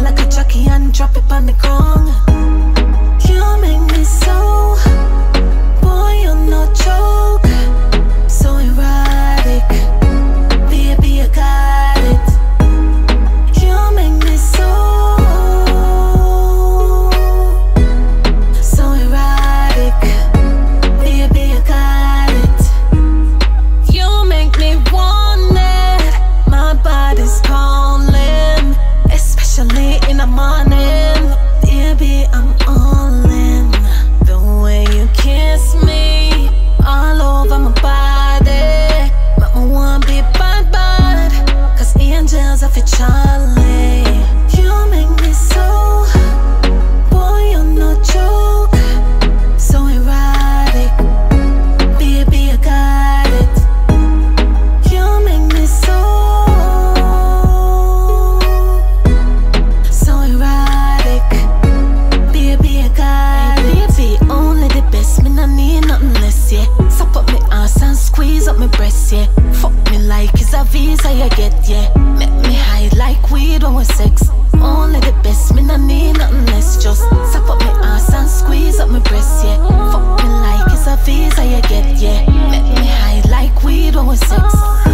like a jockey and drop it on the ground. You make me so, boy, you're no joke. So erotic, baby, you got it. You make me so erotic, baby, you got it. You make me want it, my body's calling, especially in the morning. Baby, I'm all in. The way you kiss me, all over my body. But I want be bad, bad, cause angels are for Charlie. You make me so, boy, you're no joke. So erotic, baby, you got it. You make me so erotic, baby, you got it. Baby, only the best, me no need nothing less, yeah. Suck up me ass and squeeze up me breast, yeah. Fuck me like it's a visa you get, yeah. Make me high like weed when we sex. Only the best, me no need nothing less. Just suck up me ass and squeeze up me breast, yeah. Fuck me like it's a visa you get, yeah. Make me high like weed when we sex.